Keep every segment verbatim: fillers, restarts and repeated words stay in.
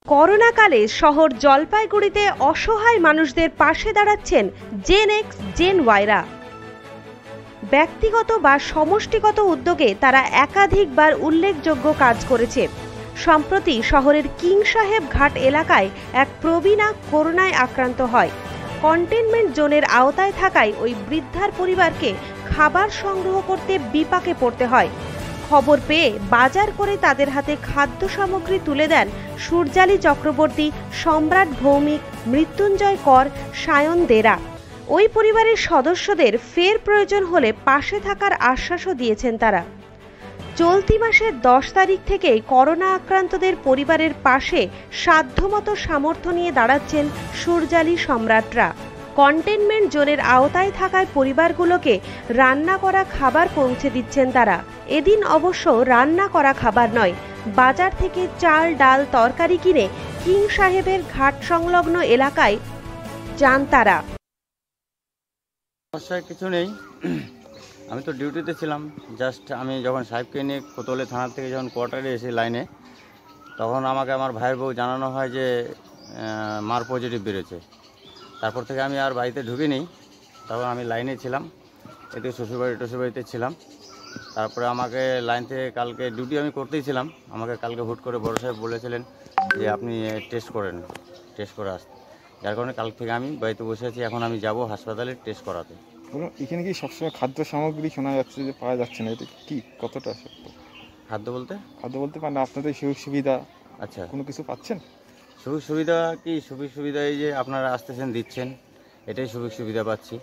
করোনাকালে শহর জলপাইগুড়িতে অসহায় মানুষদের পাশে দাঁড়াচ্ছেন জেন এক্স জেন ওয়াইরা। ব্যক্তিগত বা সমষ্টিগত উদ্যোগে তারা একাধিকবার উল্লেখযোগ্য কাজ করেছে। সম্প্রতি শহরের কিং সাহেব ঘাট এলাকায় এক প্রবীণা করোনায় আক্রান্ত হয়। কন্টেনমেন্ট জোনের আওতায় থাকায় ওই বৃদ্ধার পরিবারকে খাবার সংগ্রহ করতে বিপাকে পড়তে হয়। খবর পেয়ে বাজার করে তাদের হাতে খাদ্য সামগ্রী তুলে দেন সূর্যালী চক্রবর্তী, সম্রাট ভৌমিক, মৃত্যুঞ্জয় কর, সায়ন দেরা। ওই পরিবারের সদস্যদের ফের প্রয়োজন হলে পাশে থাকার আশ্বাসও দিয়েছেন তারা। চলতি মাসের দশ তারিখ থেকেই করোনা আক্রান্তদের পরিবারের পাশে সাধ্যমতো সামর্থ্য নিয়ে দাঁড়াচ্ছেন সূর্যালী সম্রাটরা। কন্টেনমেন্ট জোনের আওতায় থাকায় পরিবারগুলোকে রান্না করা খাবার পৌঁছে দিচ্ছেন তারা। এদিন অবশ্য রান্না করা খাবার নয়, বাজার থেকে চাল, ডাল, তরকারি কিনে কিং সাহেবের ঘাট সংলগ্ন এলাকায় যান তারা। সমস্যায় কিছু নেই, আমি তো ডিউটিতে ছিলাম। জাস্ট আমি যখন সাহেবকে নিয়ে কোতোয়ালি থানা থেকে যখন কোয়ার্টারে এসে লাইনে, তখন আমাকে আমার ভাইয়ের বউ জানানো হয় যে মার পজিটিভ বেরোচ্ছে। তারপর থেকে আমি আর বাড়িতে ঢুকিনি, তখন আমি লাইনে ছিলাম, এতে শ্বশুরবাড়ি টশুরবাড়িতে ছিলাম। তারপরে আমাকে লাইন থেকে কালকে ডিউটি আমি করতেই ছিলাম, আমাকে কালকে হুট করে বড় সাহেব বলেছিলেন যে আপনি টেস্ট করেন, টেস্ট করে আসতে। যার কারণে কাল থেকে আমি বাড়িতে বসে আছি। এখন আমি যাব হাসপাতালে টেস্ট করাতে। এখানে কি সবসময় খাদ্য সামগ্রী শোনা যাচ্ছে যে পাওয়া যাচ্ছে না, এটা কি কতটা সত্য? খাদ্য বলতে খাদ্য বলতে মানে আপনাদের সুযোগ সুবিধা আচ্ছা কোনো কিছু পাচ্ছেন? সুযোগ সুবিধা কি? সুযোগ সুবিধা এই যে আপনারা আসতেছেন, দিচ্ছেন, এটাই সুযোগ সুবিধা পাচ্ছি।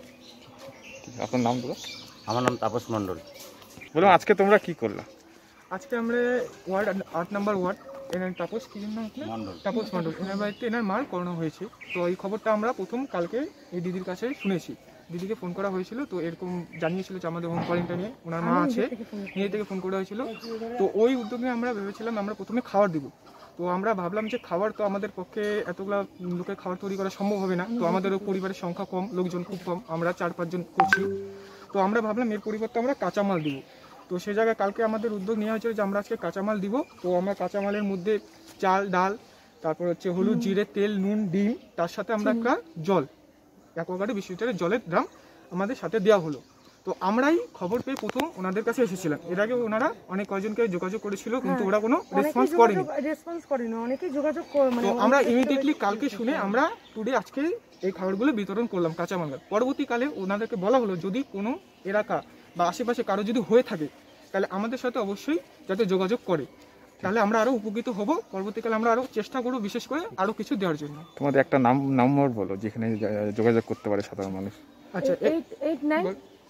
আপনার নাম দাদা? আমার নাম তাপস মণ্ডল। বলুন, আজকে তোমরা কি করলা? আজকে আমরা ওয়ার্ড আট নাম্বার ওয়ার্ড এনার তাপস কি জন্য মণ্ডল তাপস মণ্ডল এনার বাড়িতে এনার মার করোনা হয়েছে। তো এই খবরটা আমরা প্রথম কালকে এই দিদির কাছে শুনেছি। দিদিকে ফোন করা হয়েছিল, তো এরকম জানিয়েছিল যে আমাদের হোম কোয়ারেন্টাইনে ওনার মা আছে, নিজে থেকে ফোন করা হয়েছিল। তো ওই উদ্যোগে আমরা ভেবেছিলাম আমরা প্রথমে খাবার দিব। তো আমরা ভাবলাম যে খাবার তো আমাদের পক্ষে এতগুলা লোকের খাবার তৈরি করা সম্ভব হবে না। তো আমাদেরও পরিবারের সংখ্যা কম, লোকজন খুব কম, আমরা চার পাঁচজন করছি। তো আমরা ভাবলাম এর পরিবর্তে আমরা কাঁচামাল দিব। তো সেই জায়গায় কালকে আমাদের উদ্যোগ নেওয়া হয়েছিল যে আমরা আজকে কাঁচামাল দিব। তো আমরা কাঁচামালের মধ্যে চাল, ডাল, তারপর হচ্ছে হলুদ, জিরে, তেল, নুন, ডিম, তার সাথে আমরা একটা জল, অ্যাকোয়াগার্ডে বিশ লিটারের জলের ড্রাম আমাদের সাথে দেওয়া হলো। তো আমরাই খবর পেয়ে প্রথম ওনাদের কাছে এসেছিলাম। এর আগে ওনারা অনেক কয়েকজনকে যোগাযোগ করেছিল, কিন্তু ওরা কোনো রেসপন্স করেনি রেসপন্স করেনি অনেকেই যোগাযোগ মানে তো আমরা ইমিডিয়েটলি কালকে শুনে আমরা টুডে আজকে এই খাবারগুলো বিতরণ করলাম কাঁচামাল। পরবর্তীকালে ওনাদেরকে বলা হলো যদি কোনো এলাকা বা আশেপাশে কারো যদি হয়ে থাকে তাহলে আমাদের সাথে অবশ্যই যাতে যোগাযোগ করে, তাহলে আমরা আরো উপকৃত হব। পরবর্তীকালে আমরা আরো চেষ্টা করব বিশেষ করে আরো কিছু দেওয়ার জন্য। তোমাদের একটা নাম নাম্বার বলো যেখানে যোগাযোগ করতে পারে সাধারণ মানুষ। আচ্ছা, eight eight nine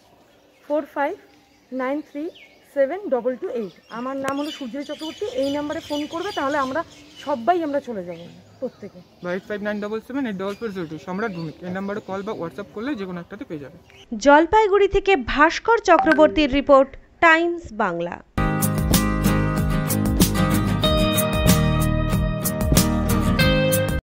four five nine three seven double two eight. আমার নাম হলো সূর্যালী চক্রবর্তী। এই নাম্বারে ফোন করবে, তাহলে আমরা সবাই আমরা চলে যাবো প্রত্যেকে। Eight five nine double seven eight double four zero two Samrat Bhowmick. এই নাম্বারে কল বা হোয়াটসঅ্যাপ করলে যে কোনো একটাতে পেয়ে যাবে। জলপাইগুড়ি থেকে ভাস্কর চক্রবর্তীর রিপোর্ট, টাইমস বাংলা।